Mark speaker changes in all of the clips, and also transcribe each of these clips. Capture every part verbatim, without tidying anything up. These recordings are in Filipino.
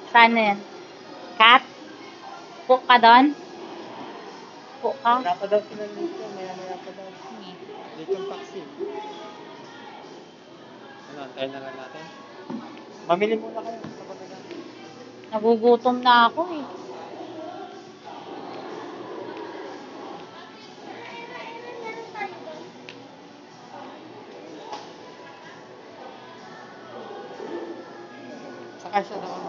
Speaker 1: Saan na yan? Cat? Puk ka doon? Puk ka?
Speaker 2: Wala pa daw sila dito. Maya-maya pa daw. Dito yung taxi. Ano, antayin na lang natin. Mamili muna kayo.
Speaker 1: Nagugutom na ako eh.
Speaker 2: Sakay siya doon.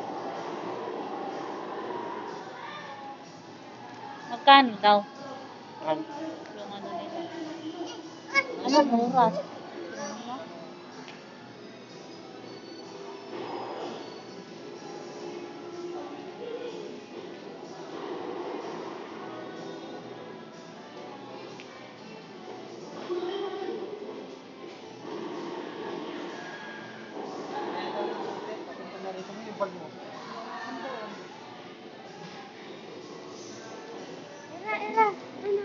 Speaker 1: Magkano daw?
Speaker 2: Ano?
Speaker 1: Yung ano nila. Ano, mura. Ila, ila. Ano?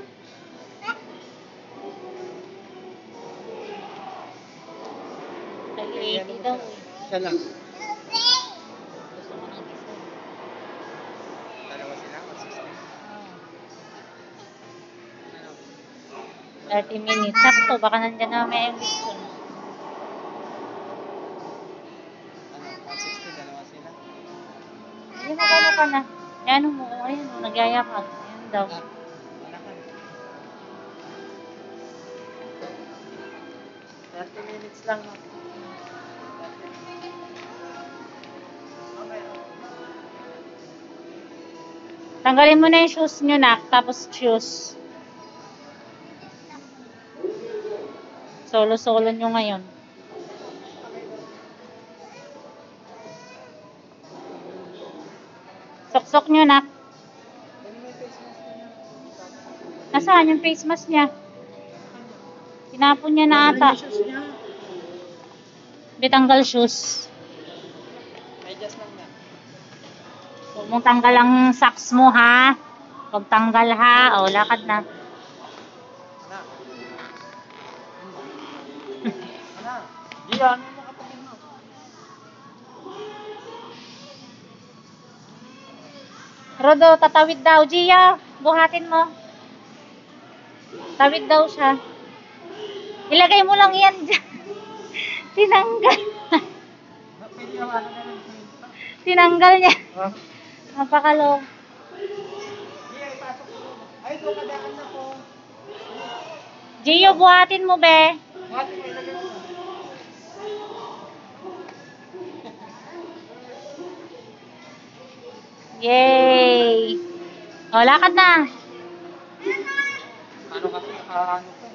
Speaker 1: eighty daw eh.
Speaker 2: Siya lang.
Speaker 1: Gusto mo ng isa.
Speaker 2: Dalawa sila, one sixty.
Speaker 1: thirty minutes. Sakto, baka nandyan na may eviction.
Speaker 2: Ano, one sixty, dalawa sila.
Speaker 1: Hindi mo gano ka na. Yan mo, ayun mo, nagyayakag. Ayun daw.
Speaker 2: Ah, wala ka. thirty minutes lang.
Speaker 1: Tanggalin mo na yung shoes nyo, nak. Tapos shoes. Solo-solo nyo ngayon. Sok-sok nyo, nak. Nasaan yung face mask niya? Tinapon niya na ata. Bitanggal shoes.
Speaker 2: Adjust lang na.
Speaker 1: Huwag mong tanggal ang socks mo, ha? Huwag tanggal, ha? O, lakad na.
Speaker 2: Ana. Ana. Diyan, ano nakapagin mo?
Speaker 1: Rodo, tatawid daw. Gia, buhatin mo. Tawid daw siya. Ilagay mo lang yan dyan. Tinanggal.
Speaker 2: Pwede naman na lang.
Speaker 1: Tinanggal niya.
Speaker 2: Ah.
Speaker 1: Napakalong.
Speaker 2: Diyan, ipasok ko. Ay, doon kadaan na po.
Speaker 1: Gio, buhatin mo, be.
Speaker 2: Mati, may lagay mo.
Speaker 1: Yay! O, lakad na.
Speaker 2: Ano kasi, nakaano pa.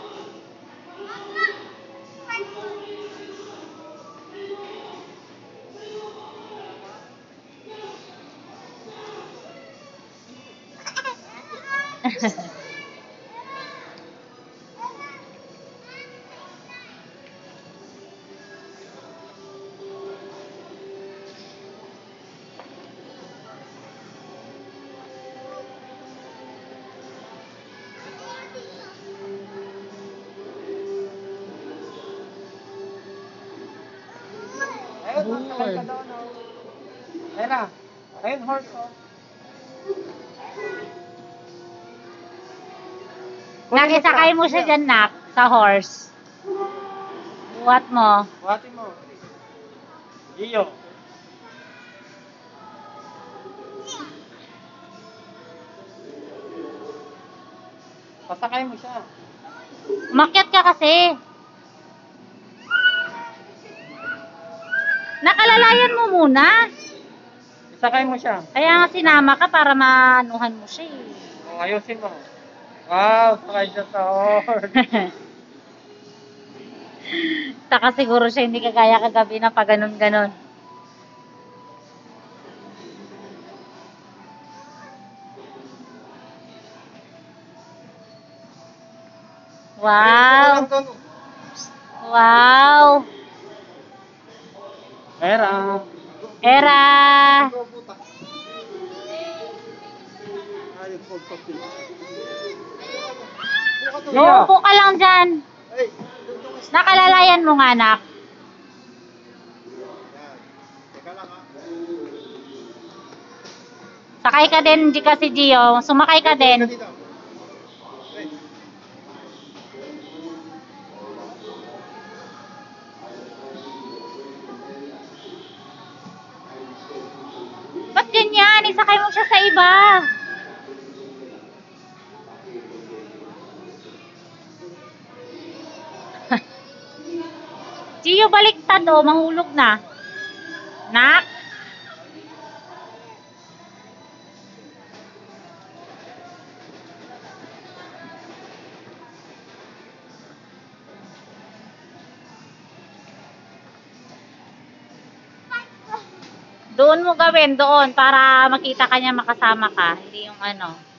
Speaker 2: Ayun, sakay ka doon, oh. Ayun na. Ayun, horse, oh.
Speaker 1: Nakisakay mo siya dyan, nak, sa horse. Buhat mo.
Speaker 2: Buhatin mo. Iyo. Pasakay mo siya.
Speaker 1: Umakyat ka kasi. Nakalalayan mo muna.
Speaker 2: Isakay mo siya.
Speaker 1: Kaya nga sinama ka para maanuhan mo siya eh.
Speaker 2: O, ayusin mo. Wow, sakay siya sa horse.
Speaker 1: Taka siguro siya hindi kagaya kagabi na pa ganon-ganon. Wow! Wow!
Speaker 2: Era.
Speaker 1: Era! Uupo ka lang dyan. Nakalalayan mo nga, anak.
Speaker 2: Teka lang, ha.
Speaker 1: Sakay ka din, Gika si Gio. Sumakay ka din.
Speaker 2: Dito.
Speaker 1: Ba't ganyan? Isakay mo siya sa iba. Gio, baliktad o. Mahulog na. Nak? Doon mo gawin, doon, para makita ka niya, makasama ka. Hindi yung ano.